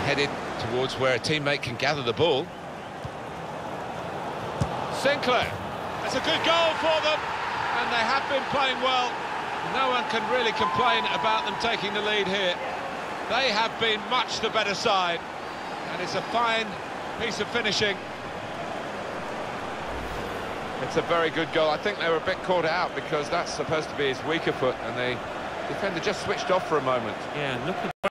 headed towards where a teammate can gather the ball. Sinclair. That's a good goal for them, and they have been playing well. No one can really complain about them taking the lead here. They have been much the better side, and it's a fine piece of finishing. It's a very good goal. I think they were a bit caught out because that's supposed to be his weaker foot, and the defender just switched off for a moment. Yeah, look at